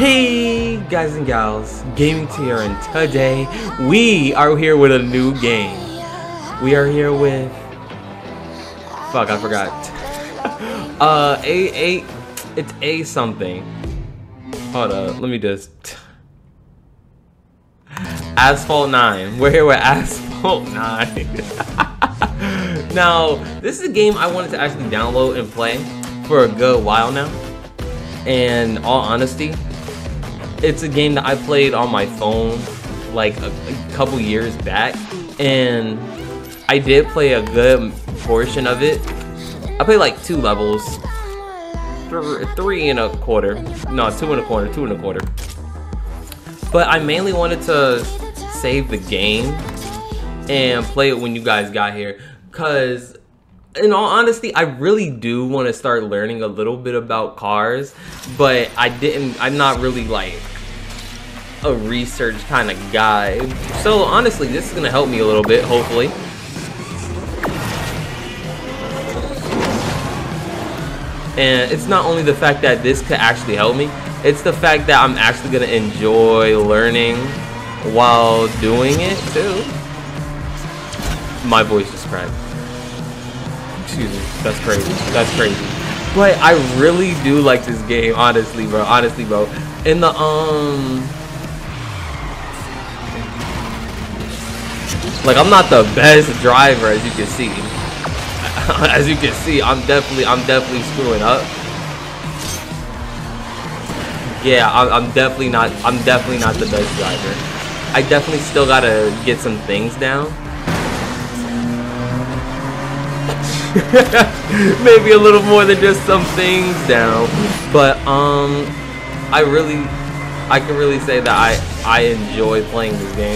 Hey guys and gals, Gaming Tier, and today we are here with a new game. We are here with fuck, I forgot. It's A something. Hold up, let me just Asphalt 9. We're here with Asphalt 9. Now, this is a game I wanted to actually download and play for a good while now. And all honesty, it's a game that I played on my phone like a couple years back, and I did play a good portion of it. I played like 2 levels, 3 and a quarter, no, 2 and a quarter, 2 and a quarter. But I mainly wanted to save the game and play it when you guys got here, cause in all honesty, I really do want to start learning a little bit about cars, but I'm not really like a research kind of guy. So honestly, this is gonna help me a little bit, hopefully. And it's not only the fact that this could actually help me, it's the fact that I'm actually gonna enjoy learning while doing it too. My voice just cracked. Excuse me, that's crazy, that's crazy. But I really do like this game, honestly bro, and the like, I'm not the best driver, as you can see. As you can see, I'm definitely screwing up. Yeah, I'm definitely not the best driver. I definitely still gotta get some things down. Maybe a little more than just some things down, but I can really say that I enjoy playing this game,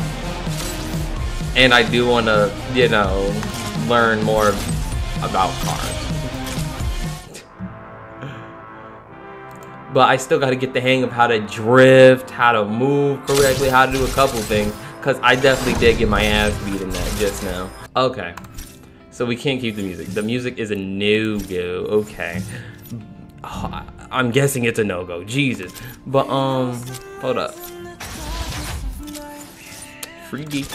and I do want to, you know, learn more about cars. But I still got to get the hang of how to drift, how to move correctly, how to do a couple things, because I definitely did get my ass beat in that just now. Okay. So we can't keep the music. The music is a no-go. Okay. Oh, I'm guessing it's a no-go. Jesus. But hold up. Freaky.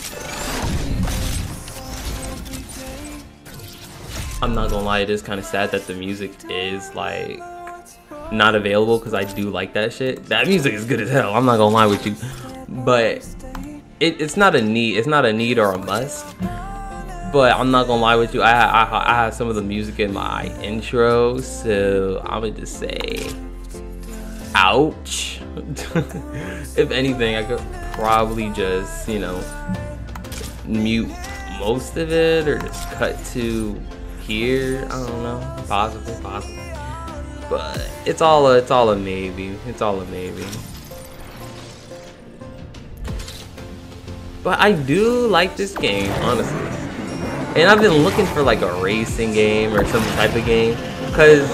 I'm not gonna lie, it is kind of sad that the music is like not available, because I do like that shit. That music is good as hell. I'm not gonna lie with you. But it's not a need. It's not a need or a must. But I'm not gonna lie with you, I have some of the music in my intro, so I'm gonna just say, ouch. If anything, I could probably just, you know, mute most of it, or just cut to here. I don't know, possibly. But it's all a maybe. It's all a maybe. But I do like this game, honestly. And I've been looking for like a racing game or some type of game, because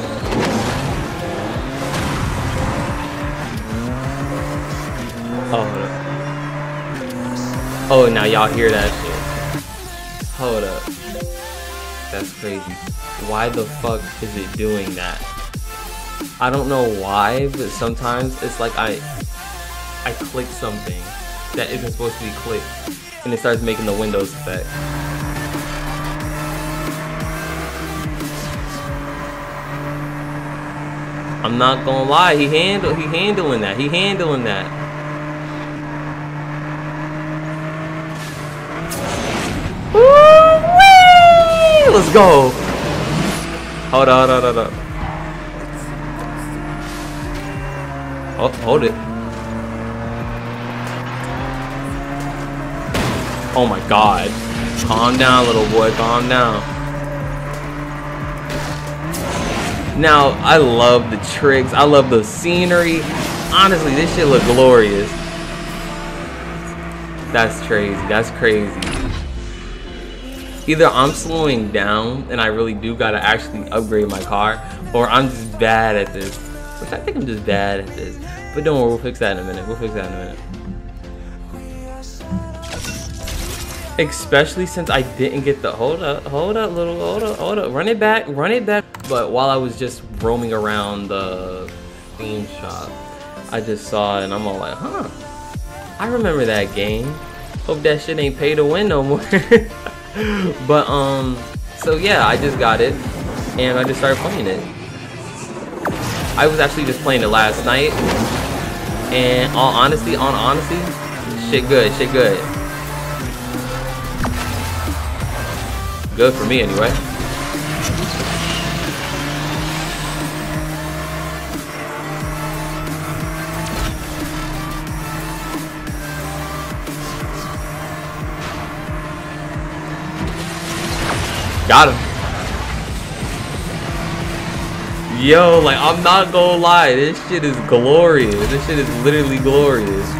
oh, now y'all hear that shit. Hold up. That's crazy. Why the fuck is it doing that? I don't know why, but sometimes it's like I click something that isn't supposed to be clicked, and it starts making the Windows effect. I'm not gonna lie, he handling that. Ooooooweeeee! Let's go. Hold on. Oh, hold it. Oh my god. Calm down, little boy, calm down. Now, I love the tricks, I love the scenery. Honestly, this shit look glorious. That's crazy. Either I'm slowing down and I really do gotta actually upgrade my car, or I'm just bad at this. Which I think I'm just bad at this. But don't worry, we'll fix that in a minute. Especially since I didn't get the hold up, run it back. But while I was just roaming around the theme shop, I just saw it and I'm all like, huh, I remember that game. Hope that shit ain't pay to win no more. But so yeah, I just got it and I just started playing it. I was actually just playing it last night, and on honesty, shit good, shit good. Good for me anyway. Got him. Yo, like, I'm not gonna lie, this shit is glorious. This shit is literally glorious.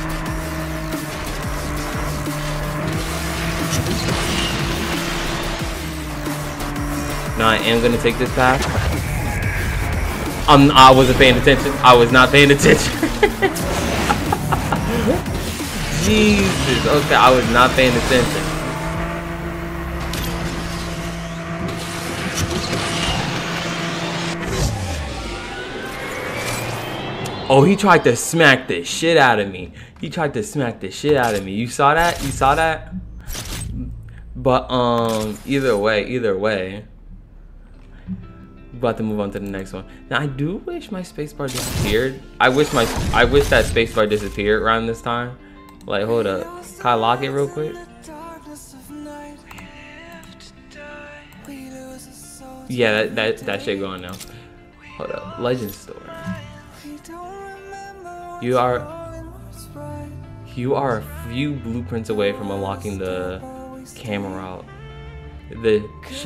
Now I am gonna take this path. I wasn't paying attention. I was not paying attention. Jesus. Okay, I was not paying attention. Oh, he tried to smack the shit out of me. He tried to smack the shit out of me. You saw that? You saw that? But either way. About to move on to the next one. Now I do wish my spacebar disappeared. I wish that spacebar disappeared around this time. Like, hold up. Can I lock it real quick? Yeah, that shit going now. Hold up. Legend Store. You are a few blueprints away from unlocking the camera route. The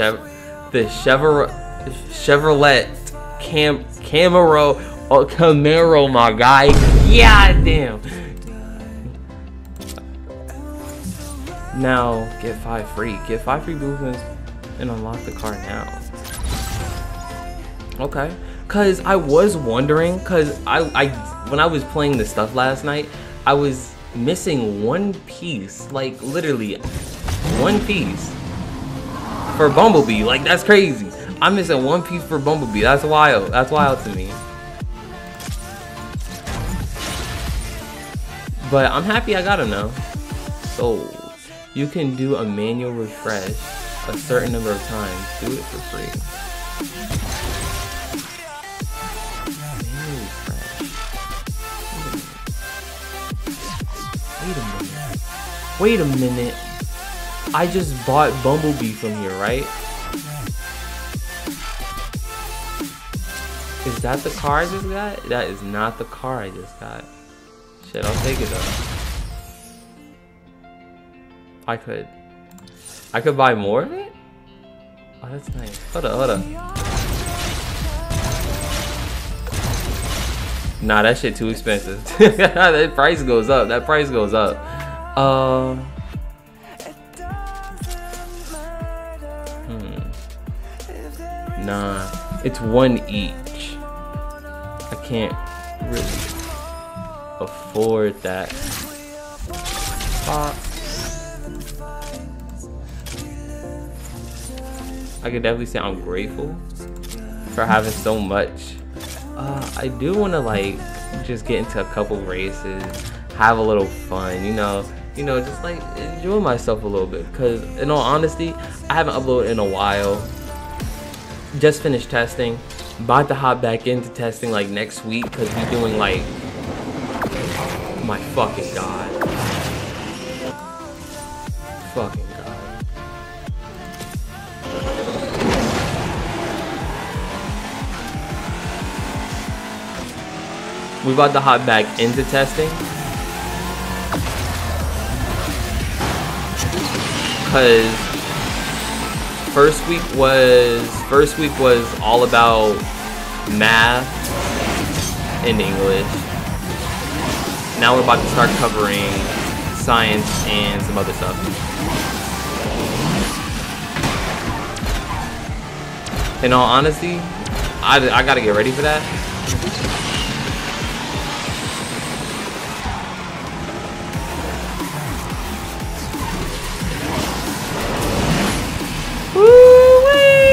Chevrolet Camaro, my guy. Yeah, damn. Now get 5 free. Get 5 free blueprints and unlock the car now. Okay. Cause I was wondering, cause when I was playing this stuff last night, I was missing one piece, like literally one piece for Bumblebee. Like, that's crazy. I'm missing one piece for Bumblebee. That's wild. That's wild to me. But I'm happy I got him now. So you can do a manual refresh a certain number of times. Do it for free. Wait a minute. I just bought Bumblebee from here, right? Is that the car I just got? That is not the car I just got. Shit, I'll take it though. I could buy more of it? Oh, that's nice. Hold up. Nah, that shit too expensive. That price goes up. Nah, it's one each. I can't really afford that. I could definitely say I'm grateful for having so much. I do want to like just get into a couple races, have a little fun, you know, just like enjoy myself a little bit. Because in all honesty, I haven't uploaded in a while. Just finished testing, about to hop back into testing like next week because we're doing like, my fucking god, we about to hop back into testing because first week was all about math and English. Now we're about to start covering science and some other stuff. In all honesty, I gotta get ready for that.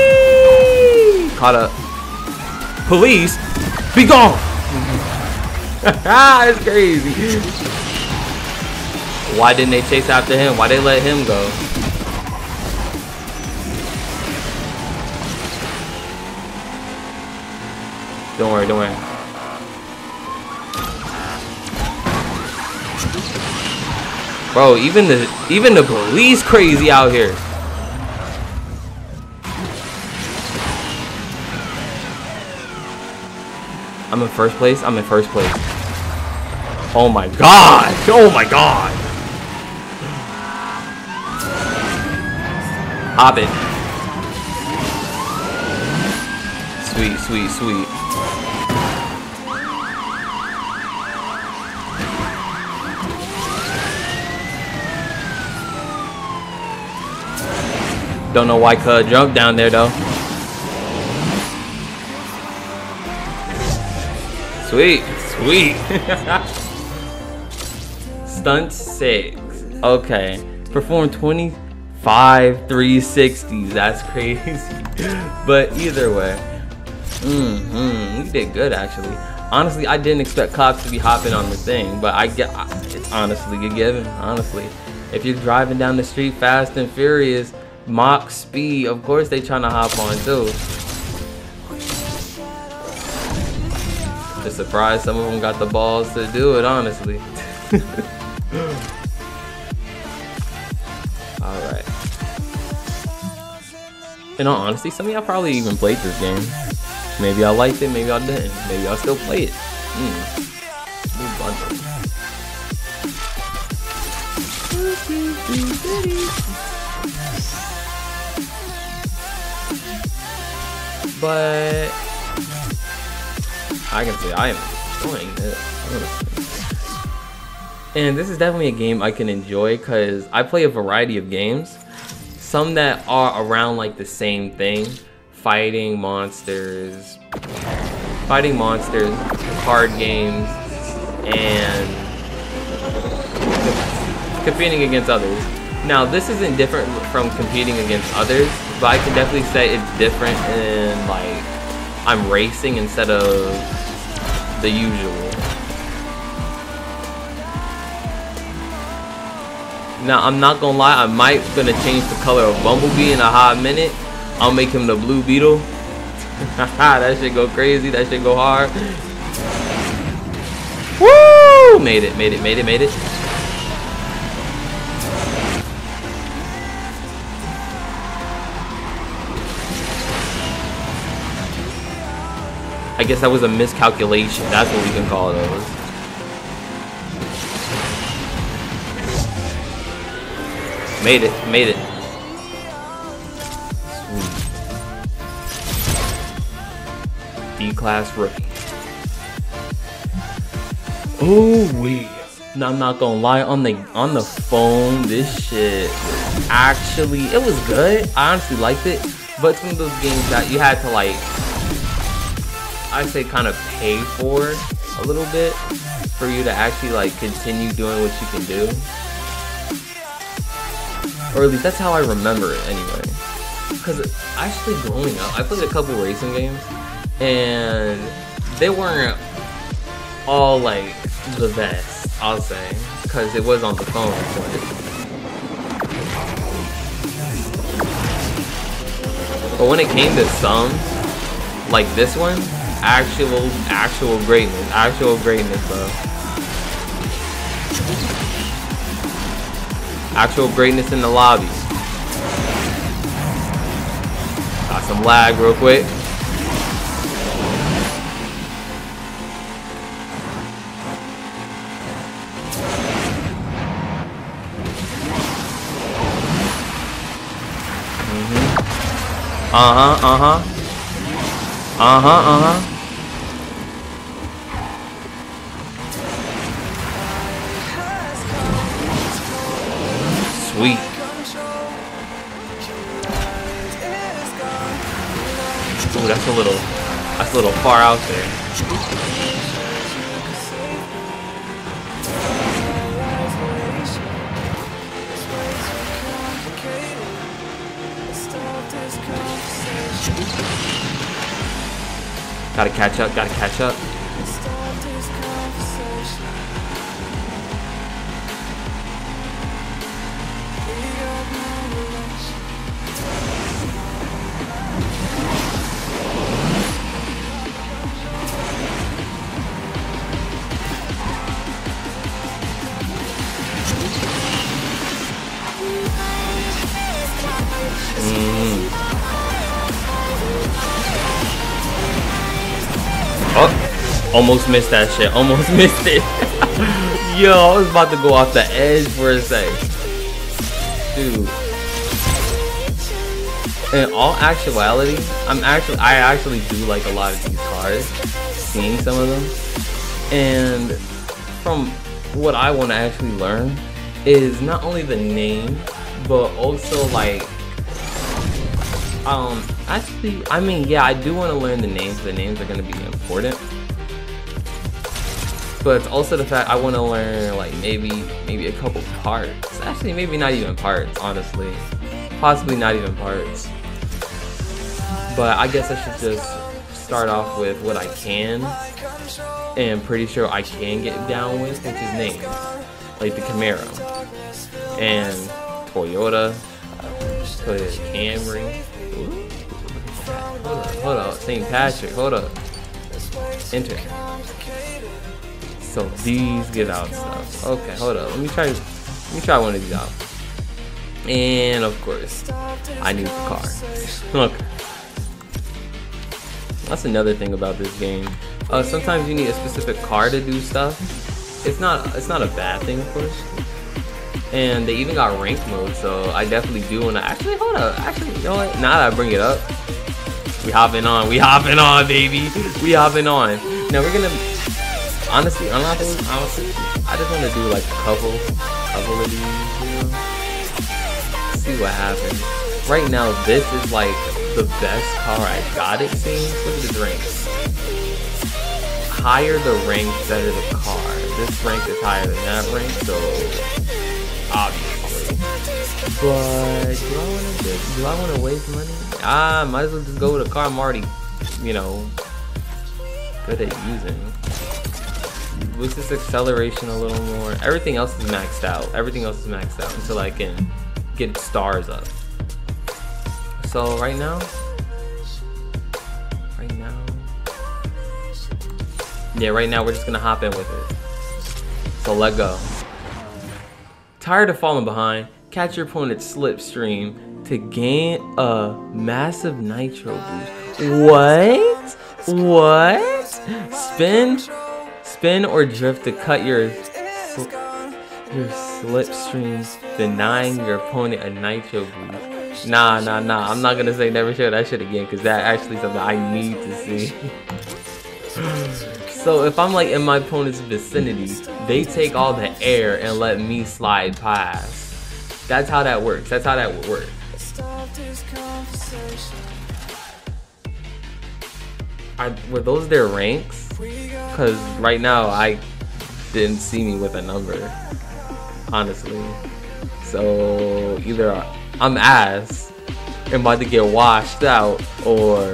Ooooweeeee! Caught up. Police, be gone! It's crazy. Why didn't they chase after him? Why they let him go? Don't worry, don't worry. Bro, even the police crazy out here. I'm in first place. I'm in first place. Oh my god! Oh my god! Hop it. Sweet, sweet, sweet. Don't know why Cud jumped down there though. Sweet, sweet. Stunt 6. Okay. Perform 25 360s. That's crazy. But either way. You did good actually. Honestly, I didn't expect cops to be hopping on the thing, but it's honestly a given, honestly. If you're driving down the street fast and furious, Mach speed, of course they trying to hop on too. Just surprised some of them got the balls to do it, honestly. Alright. In all honesty, some of y'all probably even played this game. Maybe I liked it, maybe I didn't. Maybe I'll still play it. New bundle. But I can say I am enjoying this, honestly. And this is definitely a game I can enjoy because I play a variety of games. Some that are around like the same thing. Fighting monsters, card games, and competing against others. Now this isn't different from competing against others, but I can definitely say it's different in like I'm racing instead of the usual. Now I'm not gonna lie, I might gonna change the color of Bumblebee in a hot minute. I'll make him the Blue Beetle. That shit go crazy, that shit go hard. Woo! Made it, made it, made it, made it. I guess that was a miscalculation. That's what we can call those. Made it, made it. Sweet. D-class rookie. Ooh-wee. Now I'm not gonna lie, on the phone, this shit actually, it was good. I honestly liked it, but it's one of those games that you had to like, I say kind of pay for a little bit for you to actually like continue doing what you can do. Or at least that's how I remember it anyway. Because actually growing up, I played a couple racing games and they weren't all like the best, I'll say, because it was on the phone. But when it came to some, like this one, actual greatness, bro. Actual greatness in the lobby. Got some lag real quick. Sweet. Ooh, that's a little far out there. Gotta catch up, gotta catch up. Oh, almost missed that shit. Almost missed it. Yo, I was about to go off the edge for a sec. Dude. In all actuality, I actually do like a lot of these cars. Seeing some of them. And from what I want to actually learn is not only the name, but also like actually, I mean, yeah, I do want to learn the names. The names are going to be important, but it's also the fact I want to learn like maybe a couple parts. Actually, maybe not even parts, honestly, possibly not even parts. But I guess I should just start off with what I can, and pretty sure I can get down with, which is names like the Camaro and Toyota Camry. Hold up, St. Patrick, hold up. Enter. So these get out stuff. Okay, hold up. Let me try one of these out. And of course, I need the car. Look. That's another thing about this game. Sometimes you need a specific car to do stuff. It's not a bad thing, of course. And they even got ranked mode, so I definitely do wanna actually hold up. Actually, you know what? Now that I bring it up, we hopping on, baby. We hopping on. Now we're gonna honestly, I just wanna do like a couple of these, you know? See what happens. Right now, this is like the best car I got, it seems. Look at this rank. Higher the rank, better the car. This rank is higher than that rank, so obviously. But do I want to waste money? Might as well just go with a car I'm already, you know, good at using. Boost this acceleration a little more. Everything else is maxed out. Everything else is maxed out until I can get stars up. So right now, we're just gonna hop in with it. So let go. Tired of falling behind, catch your opponent's slipstream to gain a massive nitro boost. What? Spin or drift to cut your slipstream, denying your opponent a nitro boost. Nah. I'm not gonna say never show that shit again, because that actually is something I need to see. So if I'm like in my opponent's vicinity, they take all the air and let me slide past. That's how that works. That's how that would work. Were those their ranks? Because right now I didn't see me with a number, honestly. So either I'm ass and about to get washed out, or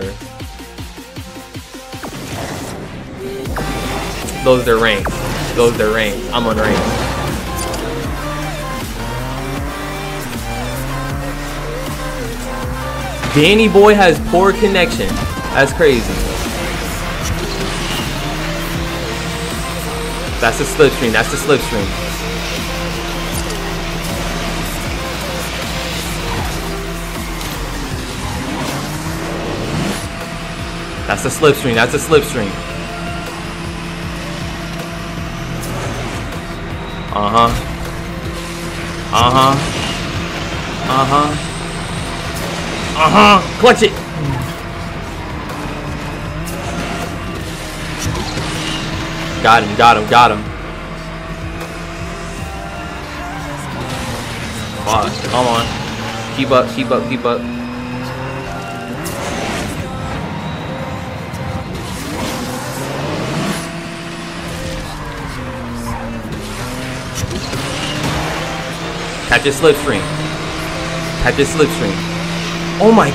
those are ranks. Those are ranks. I'm on rank. Danny boy has poor connection. That's crazy. That's the slipstream. That's the slipstream. That's the slipstream. That's the slipstream. Clutch it. Got him. Fuck, come on. Keep up. Catch this slipstream. Oh my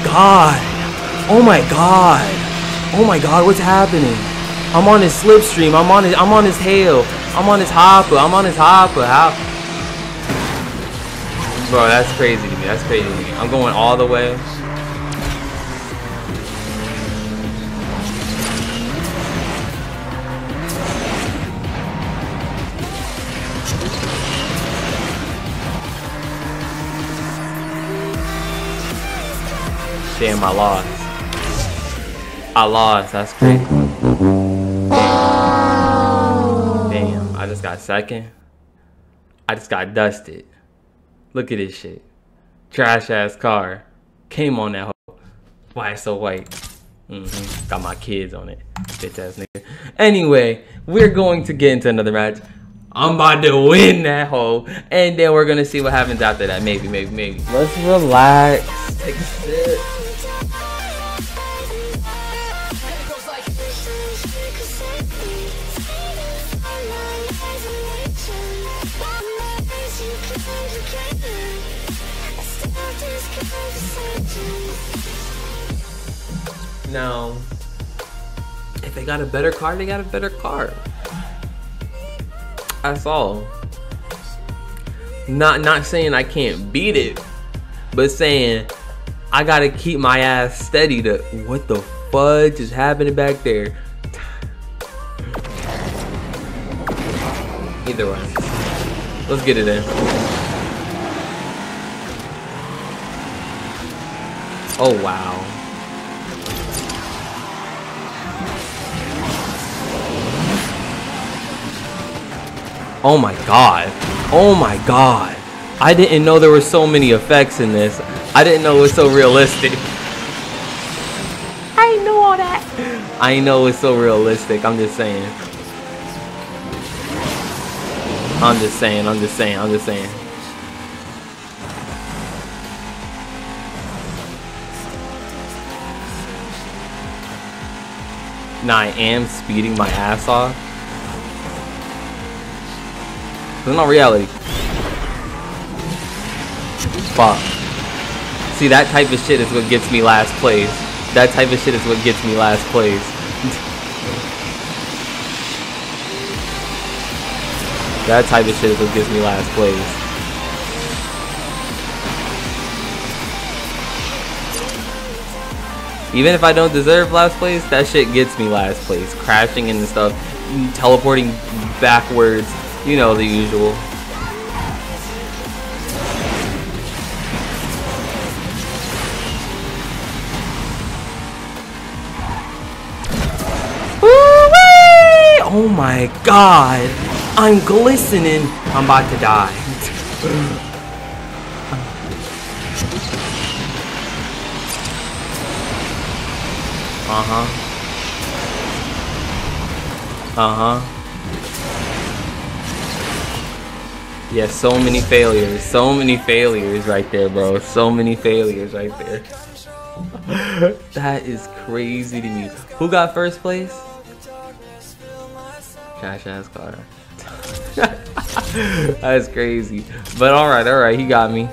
god, what's happening? I'm on his slipstream. I'm on his hail. I'm on his hopper. How? Bro, that's crazy to me. I'm going all the way. Damn, I lost. That's crazy. got second. I just got dusted. Look at this shit. Trash ass car. Came on that hoe. Why it's so white? Got my kids on it. Bitch ass nigga. Anyway, we're going to get into another match. I'm about to win that hoe. And then we're gonna see what happens after that. Maybe. Let's relax. Take a sip. Now, if they got a better car, they got a better car. That's all. Not saying I can't beat it, but saying I gotta keep my ass steady to what the fudge is happening back there. Either way, let's get it in. Oh wow. Oh my god. Oh my god. I didn't know there were so many effects in this. I didn't know it was so realistic. I didn't know all that. I know it's so realistic. I'm just saying. I'm just saying. Now I am speeding my ass off. It's not reality. Fuck. See, that type of shit is what gets me last place. That type of shit is what gets me last place. That type of shit is what gets me last place. Even if I don't deserve last place, that shit gets me last place. Crashing and stuff, teleporting backwards. You know, the usual. Ooooweeeee! Oh my god! I'm glistening! I'm about to die. Yeah, so many failures right there, bro. So many failures right there. That is crazy to me. Who got first place? Trash ass car. That's crazy. But alright, he got me.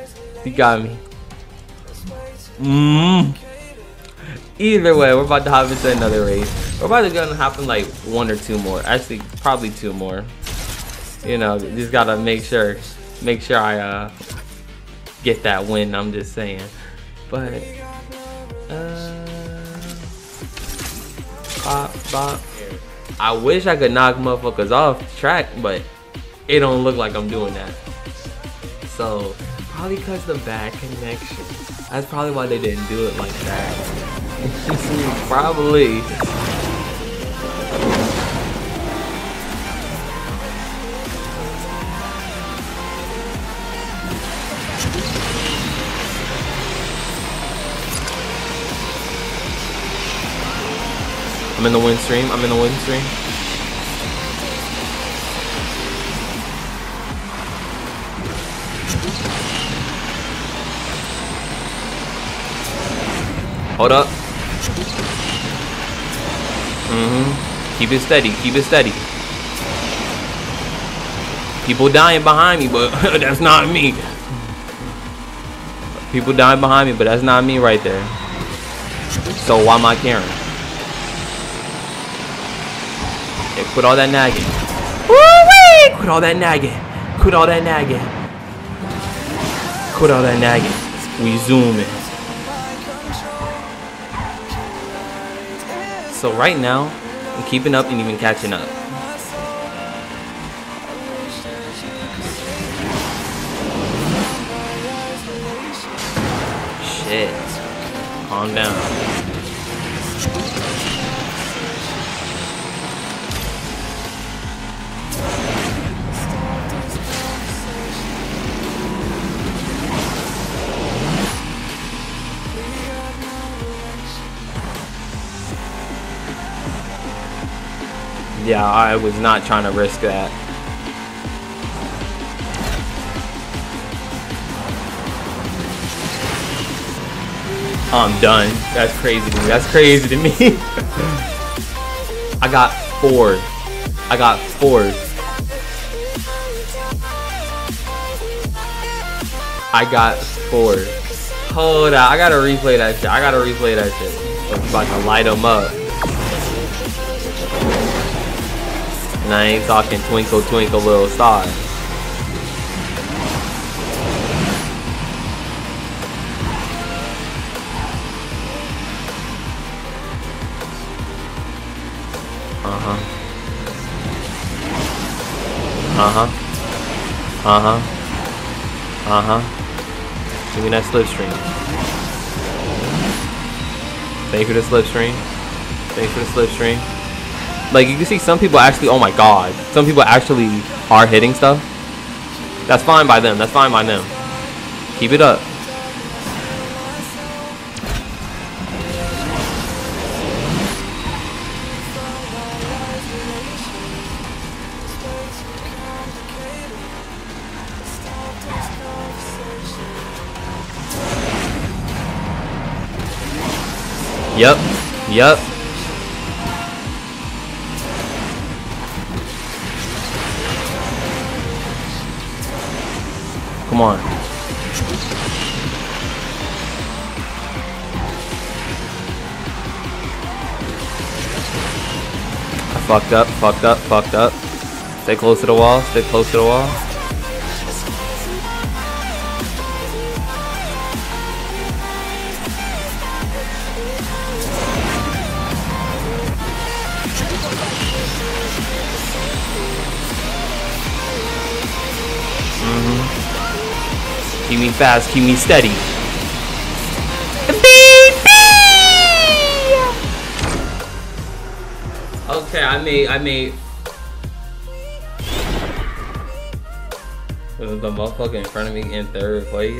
Either way, we're about to hop into another race. We're about to gonna hop in like 1 or 2 more. Actually, probably 2 more. You know, just gotta make sure I get that win. I'm just saying. But bop. I wish I could knock motherfuckers off track, but it don't look like I'm doing that. So probably because the bad connection. That's probably why they didn't do it like that. Probably. I'm in the win stream. Hold up. Keep it steady. People dying behind me, but that's not me. People dying behind me, but that's not me right there. So why am I caring? Hey, quit all that nagging. Woo-wee! Quit all that nagging. We zooming. So right now, I'm keeping up and even catching up. Shit. Calm down. Yeah, I was not trying to risk that. I'm done. That's crazy to me. That's crazy to me. I got 4. I got 4. I got 4. Hold on. I gotta replay that shit. I gotta replay that shit. I'm about to light them up. And I ain't talking twinkle twinkle little star. Give me that slipstream. Thank you for the slipstream. Thanks for the slipstream. Like, you can see some people actually, oh my god. Some people actually are hitting stuff. That's fine by them. That's fine by them. Keep it up. Yep. Yep. Come on. I fucked up, fucked up, fucked up. Stay close to the wall, stay close to the wall. Keep me fast, keep me steady. Okay, I made. Was the motherfucker in front of me in 3rd place?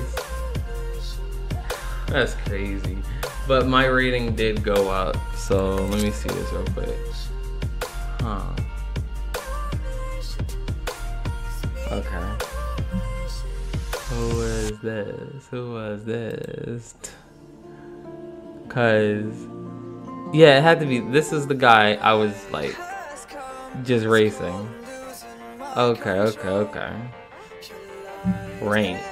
That's crazy. But my rating did go up, so let me see this real quick. Huh. Okay. Who is this? Who was this? Cause yeah, it had to be. This is the guy I was like just racing. Okay, okay, okay. Rank.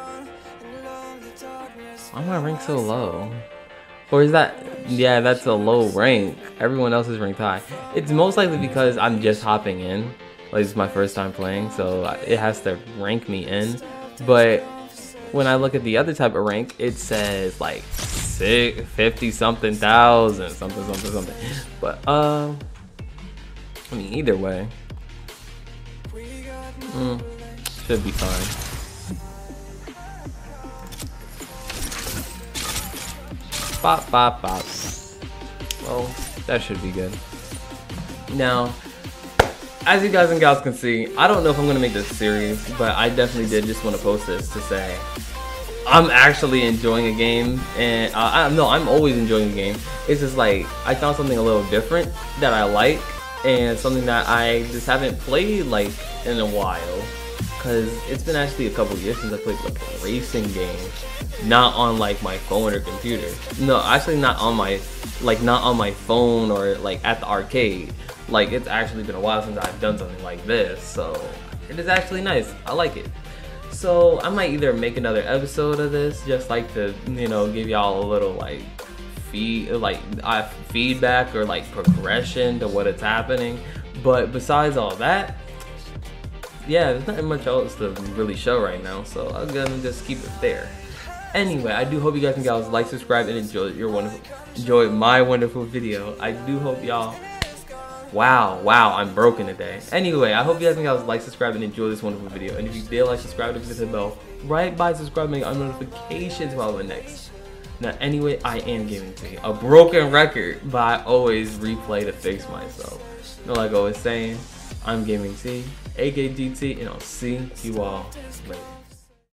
Why am I ranked so low? Or is that? Yeah, that's a low rank. Everyone else is ranked high. It's most likely because I'm just hopping in. Like, it's my first time playing, so it has to rank me in. But when I look at the other type of rank, it says like 50 something thousand, something. But I mean, either way, should be fine. Bop, bop, bop. Well, that should be good. Now, as you guys and gals can see, I don't know if I'm going to make this series, but I definitely did just want to post this to say I'm actually enjoying a game, and I'm always enjoying a game. It's just like I found something a little different that I like, and something that I just haven't played like in a while, because it's been actually a couple years since I played like a racing game, not on like my phone or computer. No, actually not on my phone or like at the arcade. Like, it's actually been a while since I've done something like this, so it is actually nice. I like it. So I might either make another episode of this, just like to, you know, give y'all a little like feedback or like progression to what it's happening. But besides all that, yeah, there's not much else to really show right now, so I'm gonna just keep it there. Anyway, I do hope you guys and gals like, subscribe, and enjoy my wonderful video. I do hope y'all. Wow, I'm broken today. Anyway, I hope you guys and gals like, subscribe, and enjoy this wonderful video. And if you did like, subscribe, and hit the bell right by subscribing on notifications while we're next. Now, anyway, I am Gaming T, a broken record, but I always replay to fix myself. You know, like I was saying, I'm Gaming T, aka GT, and I'll see you all later.